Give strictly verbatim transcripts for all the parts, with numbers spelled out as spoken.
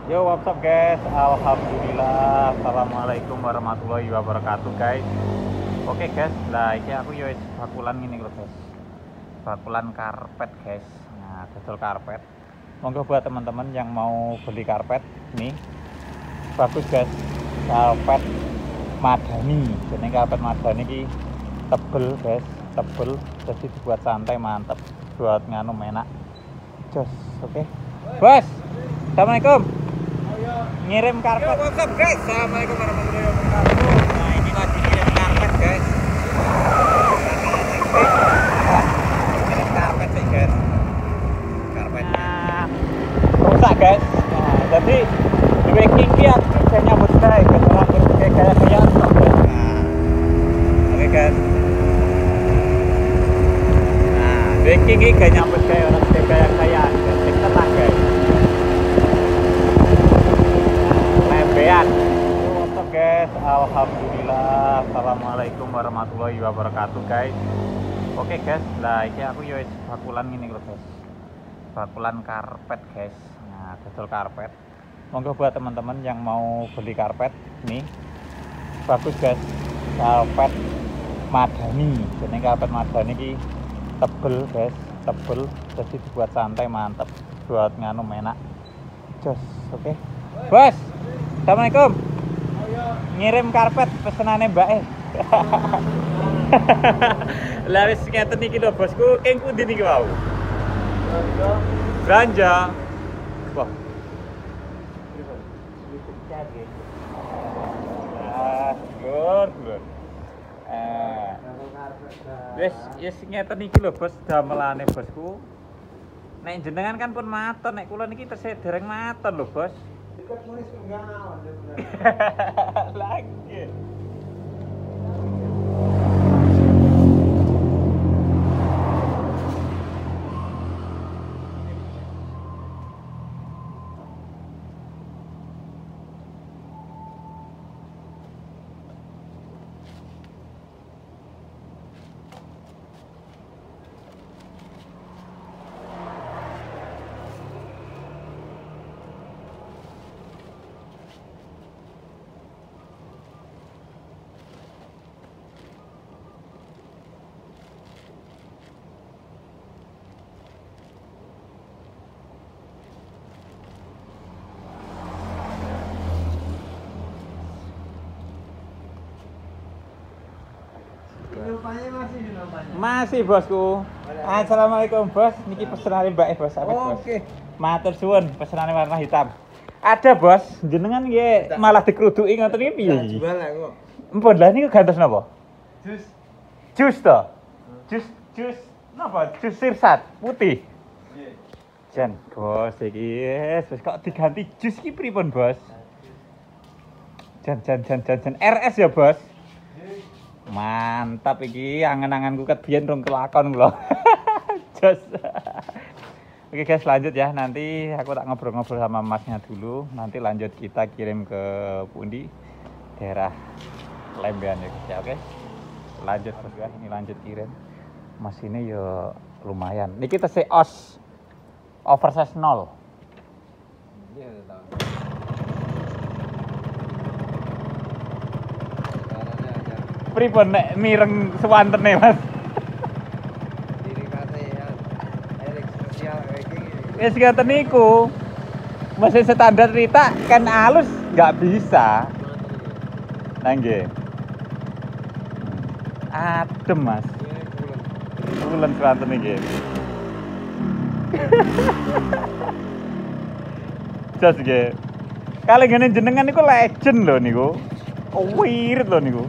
Yo, what's up guys? Alhamdulillah, assalamualaikum warahmatullahi wabarakatuh guys. Oke guys, lah ini aku yo bakulan ini loh guys. Bakulan karpet guys. Nah, dodol karpet. Monggo buat teman-teman yang mau beli karpet nih. Bagus guys. Karpet Madani. Jadi karpet Madani ini tebel guys, tebel. Jadi dibuat santai mantep. Buat nganu enak. Jos, oke. Bos. Assalamualaikum. Ngirim karpet. Yo, what's up guys? Assalamualaikum warahmatullahi wabarakatuh. Nah, ini lagi ngirim karpet guys. Ngirim karpet sih guys. Karpetnya nah, rusak guys. Nah, jadi di waking ki aku bisa nyambut saya guys. Orang kayak gaya-gaya. Nah, oke guys. Nah, di waking ki gak nyambut saya orang kayak gaya-gaya. Cek tenang guys. Lembean. What's up guys? Alhamdulillah, assalamualaikum warahmatullahi wabarakatuh guys. Oke guys, lah ini aku yo bakulan ini loh guys. Bakulan karpet guys. Nah, dodol karpet. Monggo buat teman-teman yang mau beli karpet nih. Bagus guys. Karpet Madani. Jadi karpet Madani ini tebel guys, tebel. Jadi dibuat santai mantep. Buat nganu enak. Jos, oke. Bos. Assalamualaikum. Ngirim karpet pesenane Mbak eh. Lah wis ngeten iki lho bosku, keng pundi niki wau? Belanja. Wah. Ah, gur, gur. Eh. Wis, wis ngeten iki lho bos damelane bosku. Nek jenengan kan pun matur, nek kula niki tesih dereng matur lho bos. Dekat nulis enggak Lagi. Namanya masih namanya. Masih bosku. Assalamualaikum bos. Niki pesenane Mbak e bos. Apa Oh, bos? oke. Matur suwun, pesenane warna hitam. Ada bos, jenengan nggih malah dikruduki ngoten iki piye iki? Jual aku. Empun lah niku gantos napa? Jus. Jus to. Jus jus napa? Jus sirsat putih. Iya. Jan, bos iki yes, wis kok diganti jus iki pripun bos? Jan jan jan jan jan R S ya bos. Mantap iki angen-anganku ket biyen rong kelakon lho. Jos. Oke guys, lanjut ya. Nanti aku tak ngobrol-ngobrol sama masnya dulu. Nanti lanjut kita kirim ke pundi daerah Lembean ya guys ya. Oke. Lanjut bos ya. Ini lanjut kirim. Mas ini ya lumayan. Niki tesih os oversize nol. Iya, tahu. Pripun nek mireng suwantene Mas? Diri kata ya. Erik sosial kayak gini. Wis ngoten niku. Mesin standar Rita kan halus nggak bisa. Nah nggih. Adem Mas. Bulan suwanten iki. Jos nggih. Kali ngene jenengan niku legend lho niku. Wirid lho niku.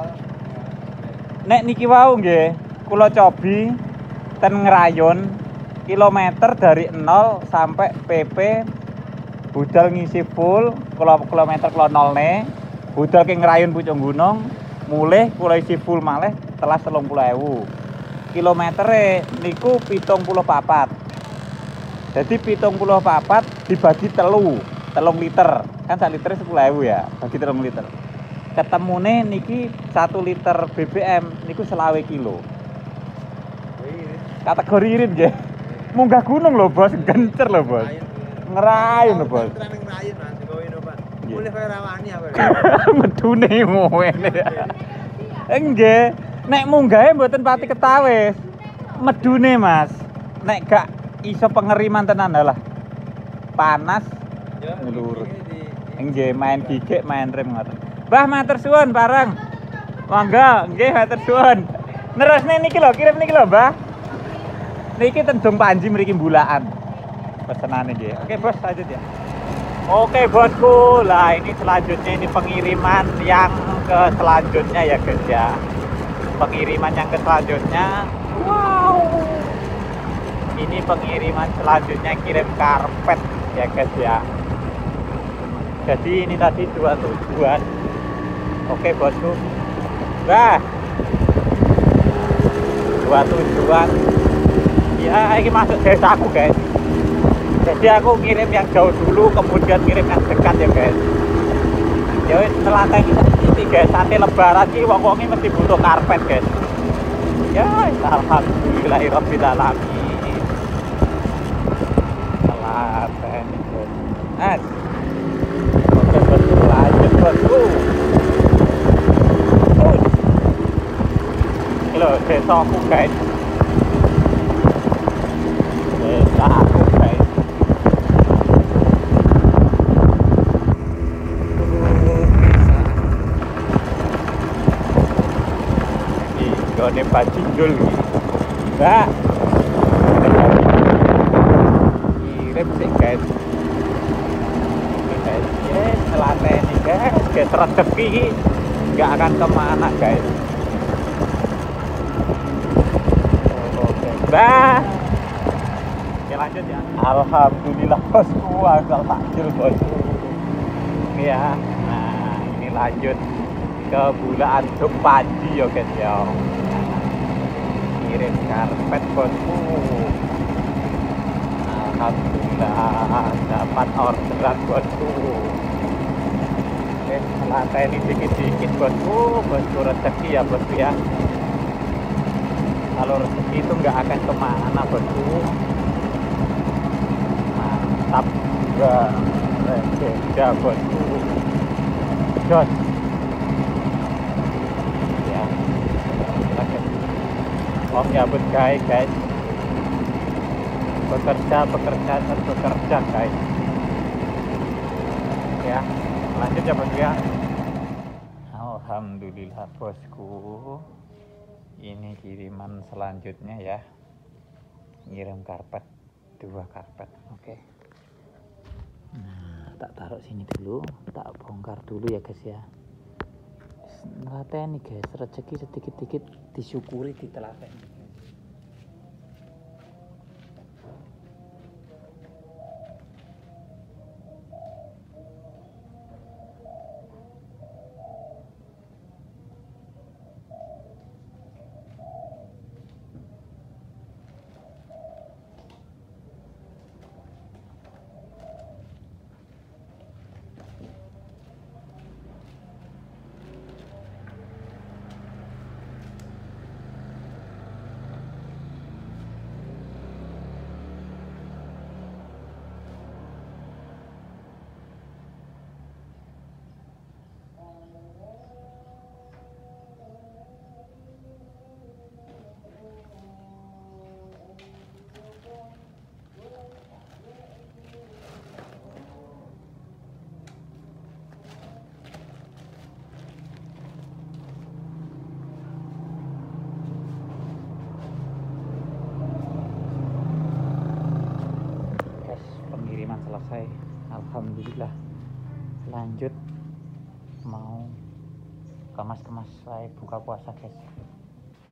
Nek niki wau nggih, kula cobi ten Ngrayon kilometer dari nol sampai P P budal ngisi full kilometer kula nolne budal ke Ngrayon Pucuk Gunung mulih kula isi full malih telas telung puluh ewu kilometere niku pitung puluh papat jadi pitung puluh papat dibagi telu telung liter kan sak liter sepuluh ewu ya bagi telung liter ketemune niki satu liter B B M niku selawe kilo kategori irit nggih munggah gunung lho bos gencer lho bos Ngerayu lho, Bos. Terang ngerayu Mas, kowe ini, Pak. Mulih kowe rawani apa. Medune ngene. Nggih, nek munggahe mboten pati ketawis. Medune, Mas. Nek gak iso pengeriman tenan lah. Panas ngelurus. Nggih, main gigik, main rem ngoten. Mbah matur suwun bareng. Monggo, nggih matur suwun. Nerusne niki lho, kirim niki lho, Mbah. Niki tendung Panji mriki Mbulaan. Pesenane nggih. Oke, Bos, lanjut ya. Oke, Bosku. Lah, ini selanjutnya ini pengiriman yang ke selanjutnya ya, guys ya. Pengiriman yang ke selanjutnya. Wow. Ini pengiriman selanjutnya kirim karpet ya, guys ya. Jadi ini tadi dua tujuan. Oke, Bosku. Bah. Dua tujuan. Ya, ini masuk desa aku, guys. Jadi aku kirim yang jauh dulu, kemudian kirim yang dekat ya, guys. Ya wis telateng iki, guys. Sate lebaran iki wong-wong iki mesti butuh karpet, guys. Ya, alhamdulillahirabbil alamin. Telateng, guys. Oke, Bosku, lanjut, Bosku. Ini loh, desa aku, guys. Desa aku, guys. Ini gone Bajinjul iki. Mbak. Kirim sih, guys. Guys, yes, telateni, guys. Guys, rezeki nggak akan kemana, guys. Oke, Mbak. Oke, lanjut ya. Alhamdulillah, Bosku, asal takjil, Bosku. Oke ya. Nah, ini lanjut ke Bulaan Dung Panji ya, guys ya. Kirim karpet, Bosku. Alhamdulillah dapat orderan, Bosku. Oke, telateni dikit-dikit, Bosku. Bosku, rezeki ya, Bosku ya. Kalau rezeki itu nggak akan kemana, Bosku. Mantap juga, legenda, Bosku. Jos ya, om ya bud guys guys bekerja bekerja dan bekerja, guys ya. Lanjut ya, Bosku ya. Alhamdulillah, Bosku. Ini kiriman selanjutnya ya, ngirim karpet, dua karpet. Oke. Nah, tak taruh sini dulu, tak bongkar dulu ya, guys ya. Telateni, guys, rezeki sedikit-sedikit disyukuri, ditelateni. Selesai, alhamdulillah. Lanjut mau kemas-kemas saya buka puasa, guys.